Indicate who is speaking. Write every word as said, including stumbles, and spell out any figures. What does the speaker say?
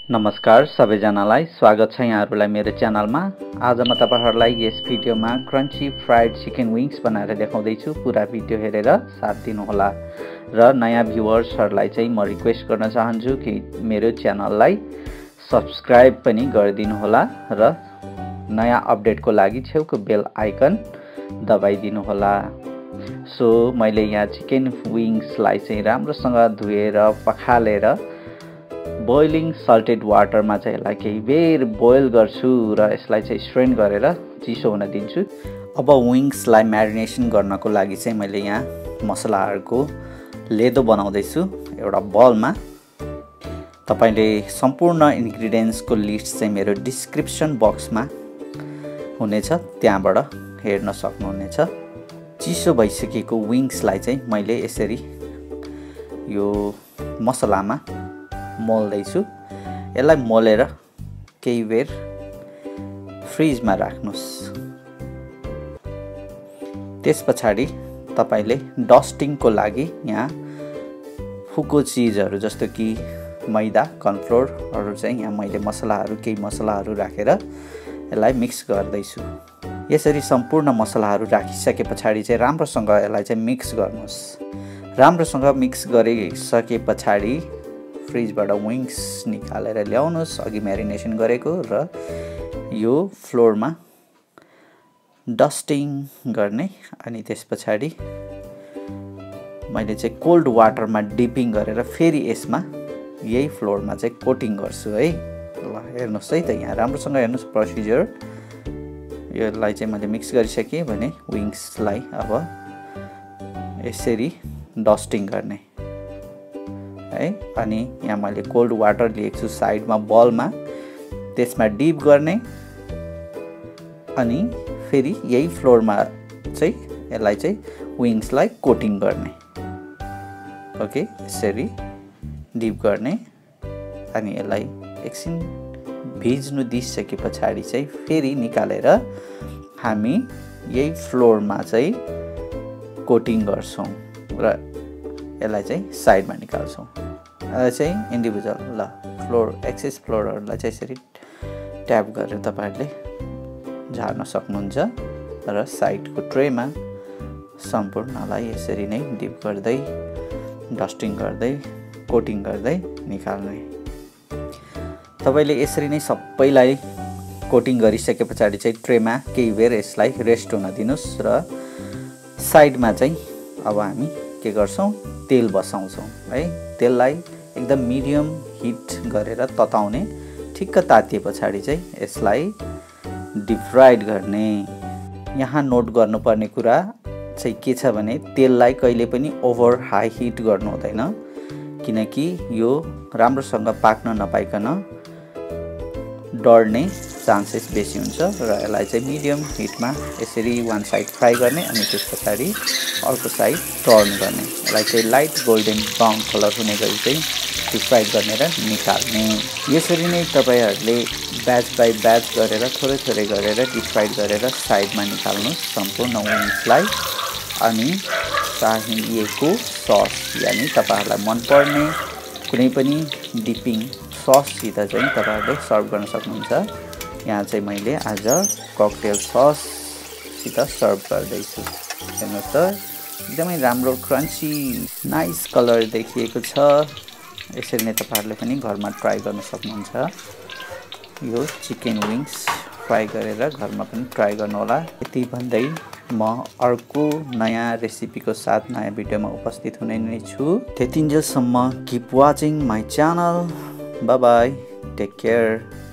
Speaker 1: नमस्कार सबैजनालाई स्वागत छ यहाँहरुलाई मेरो च्यानलमा। आज म तपाईहरुलाई यस भिडियोमा क्रन्ची फ्राइड चिकन विंग्स बनाएर देखाउँदै छु। पूरा भिडियो हेरेर साथ दिनु होला र नयाँ भ्युअर्सहरुलाई चाहिँ म रिक्वेस्ट गर्न चाहन्छु कि मेरो च्यानललाई सब्स्क्राइब पनि गरिदिनु होला र नयाँ अपडेटको लागि छेउको बेल आइकन दबाइदिनु होला। सो मैले यहाँ चिकन विंग्सलाई चाहिँ राम्रोसँग धुएर पखालेर बोइलिङ सल्टेड वाटरमा चाहिँ यसलाई केही बेर बोइल गर्छु र यसलाई चाहिँ स्ट्रेन गरेर चिसो हुन दिन्छु। अब विंग्सलाई म्यारिनेसन गर्नको लागि चाहिँ मैले यहाँ मसलाहरुको लेदो बनाउँदै छु एउटा बलमा। तपाईले सम्पूर्ण इन्ग्रेडिएन्ट्सको लिस्ट चाहिँ मेरो डिस्क्रिप्सन बक्समा हुनेछ, त्यहाँबाट हेर्न सक्नुहुनेछ। चिसो भइसकेको विंग्सलाई चाहिँ मैले यसरी यो मसलामा मोल्दै छु। यसलाई मोलेर केही बेर फ्रिजमा राख्नुस्। त्यसपछि तपाईले डस्टिङको लागि यहाँ फुको चीजहरु जस्तो कि मैदा, कर्नफ्लोरहरु चाहिँ यहाँ मैले मसलाहरु केही मसलाहरु राखेर यसलाई मिक्स गर्दै छु। यसरी सम्पूर्ण मसलाहरु राखिसकेपछि चाहिँ राम्रोसँग यसलाई चाहिँ मिक्स गर्नुस्। राम्रोसँग मिक्स गरिसकेपछि फ्रिजबाट विंग्स निकालेर ल्याउनुस् अघि म्यारिनेसन गरेको र यो फ्लोरमा डस्टिङ गर्ने। अनि त्यसपछि मैले चाहिँ कोल्ड वाटरमा डिपिङ गरेर फेरि यसमा यही फ्लोरमा चाहिँ कोटिङ गर्छु है। ल हेर्नुस् है त, यहाँ राम्रोसँग हेर्नुस् प्रोसिजर। यसलाई चाहिँ मैले मिक्स गरिसके भने विंग्सलाई अब यसरी डस्टिङ गर्ने है। अनि यहाँ मैले कोल्ड वाटर लिएको छु साइडमा बलमा, त्यसमा डिप गर्ने अनि फेरि यही फ्लोरमा चाहिँ यसलाई चाहिँ विंग्सलाई कोटिङ गर्ने। ओके, यसरी डिप गर्ने अनि यसलाई एकछिन भिज्नु दिइसकेपछि चाहिँ फेरि निकालेर हामी यही फ्लोरमा चाहिँ कोटिङ गर्छौं र यसलाई चाहिँ साइडमा निकाल्छौं। यसलाई चाहिँ इन्डिभिजुअल ल फ्लोर एक्सेस फ्लोरहरुलाई चाहिँ यसरी ट्याप गरेर तपाईहरुले झार्न सक्नुहुन्छ र साइडको ट्रेमा सम्पूर्णलाई यसरी नै डिप गर्दै डस्टिङ गर्दै कोटिङ गर्दै निकाल्ने। तपाईले यसरी नै सबैलाई कोटिङ गरिसकेपछि चाहिँ ट्रेमा केही बेर यसलाई रेस्ट हुन दिनुस् र साइडमा चाहिँ अब हामी के गर्छौं, तेल बसाउँछौं है। तेललाई एकदम मिडियम हिट गरेर तताउने। ठिक्क तातिएपछि चाहिँ यसलाई डीप फ्राइड गर्ने। यहाँ नोट गर्नुपर्ने कुरा चाहिँ के छ भने तेललाई कहिले पनि ओभर हाई हिट गर्नु हुँदैन, किनकि यो राम्रोसँग पाक्न नपाइकन डढ्ने चान्सेस बेसी हुन्छ र यसलाई चाहिँ मिडियम हिटमा यसरी वान साइड फ्राई गर्ने अनि त्यसपछि अर्को साइड टर्न गर्ने। यसलाई चाहिँ लाइट गोल्डन ब्राउन कलर हुने गरी चाहिँ डीप फ्राई गर्ने र निकाल्ने। यसरी नै तपाईहरुले ब्याच बाइ ब्याच गरेर थोरै थोरै गरेर डीप फ्राई गरेर साइडमा निकाल्नु सम्पूर्ण विंग्सलाई। अनि चाहिएको सस यानी तपाईहरुलाई मन पर्ने कुनै पनि डिपिङ सससित चाहिँ तपाईहरुले सर्भ गर्न सक्नुहुन्छ। यहाँ चाहिँ मैले आज ककटेल सस सित सर्भ गर्दै छु। हेर्नुस् त, एकदमै राम्रो क्रन्ची नाइस कलर देखिएको छ। यसरी नै तपाईहरुले पनि घरमा ट्राई गर्न सक्नुहुन्छ। यो चिकन विंग्स फ्राई गरेर घरमा पनि ट्राई गर्नु होला। यति भन्दै म अर्को नयाँ रेसिपीको साथ नयाँ भिडियोमा उपस्थित हुने नै छु। त्यतिन्जेलसम्म keep watching my channel. Bye bye, take care.